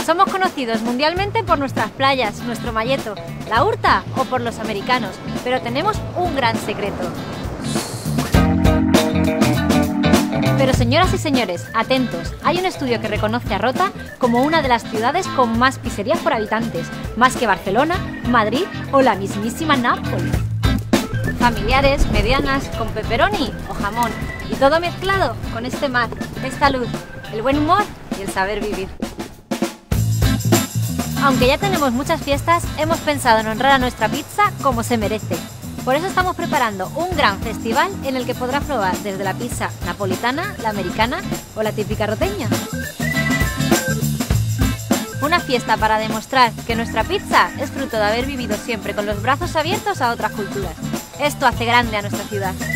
Somos conocidos mundialmente por nuestras playas, nuestro malleto, la hurta o por los americanos, pero tenemos un gran secreto. Pero señoras y señores, atentos, hay un estudio que reconoce a Rota como una de las ciudades con más pizzerías por habitantes, más que Barcelona, Madrid o la mismísima Nápoles. Familiares, medianas, con pepperoni o jamón, y todo mezclado con este mar, esta luz, el buen humor y el saber vivir. Aunque ya tenemos muchas fiestas, hemos pensado en honrar a nuestra pizza como se merece. Por eso estamos preparando un gran festival en el que podrás probar desde la pizza napolitana, la americana o la típica roteña. Una fiesta para demostrar que nuestra pizza es fruto de haber vivido siempre con los brazos abiertos a otras culturas. Esto hace grande a nuestra ciudad.